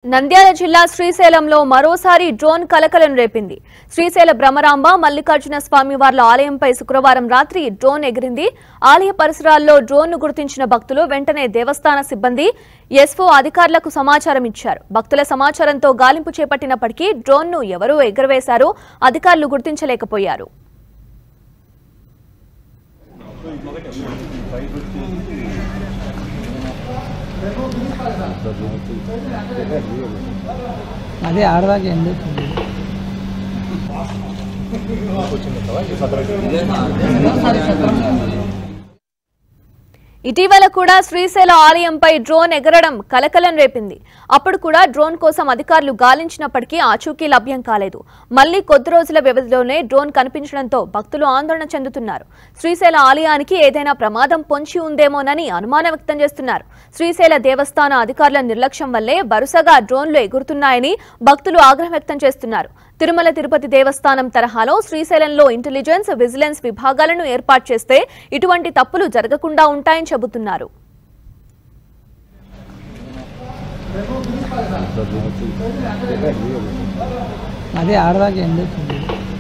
నంద్యాల జిల్లా శ్రీశైలంలో మరోసారి డ్రోన్ కలకలను రేపింది. శ్రీశైల బ్రహ్మరాంబ మల్లికార్జున స్వామి వార్ల ఆలయంపై శుక్రవారం రాత్రి డ్రోన్ ఎగిరింది. ఆలయ పరిసరాల్లో డ్రోన్ను గుర్తించిన భక్తులు వెంటనే దేవస్థాన సిబ్బంది ఎస్ఓ అధికారులకు సమాచారం ఇచ్చారు. భక్తుల సమాచారంతో గాలింపు చేపట్టినప్పటికీ డ్రోన్ను ఎవరూ ఎగురవేశారో అధికారులు గుర్తించలేకపోయారు. అదే ఆడదాకా ఎందుకు ఇటీవల కూడా శ్రీశైల ఆలయంపై డ్రోన్ ఎగరడం కలకలం రేపింది. అప్పుడు కూడా డ్రోన్ కోసం అధికారులు గాలించినప్పటికీ ఆచూకీ లభ్యం కాలేదు. మళ్లీ కొద్ది రోజుల వ్యవధిలోనే డ్రోన్ కనిపించడంతో భక్తులు ఆందోళన చెందుతున్నారు. శ్రీశైల ఆలయానికి ఏదైనా ప్రమాదం పొంచి ఉందేమోనని అనుమానం వ్యక్తం చేస్తున్నారు. శ్రీశైల దేవస్థాన అధికారుల నిర్లక్ష్యం వల్లే వరుసగా డ్రోన్లు ఎగురుతున్నాయని భక్తులు ఆగ్రహం వ్యక్తం చేస్తున్నారు. తిరుమల తిరుపతి దేవస్థానం తరహాలో శ్రీశైలంలో ఇంటెలిజెన్స్, విజిలెన్స్ విభాగాలను ఏర్పాటు చేస్తే ఇటువంటి తప్పులు జరగకుండా ఉంటాయని చెబుతున్నారు. అదే ఆడదాకా ఎందుకు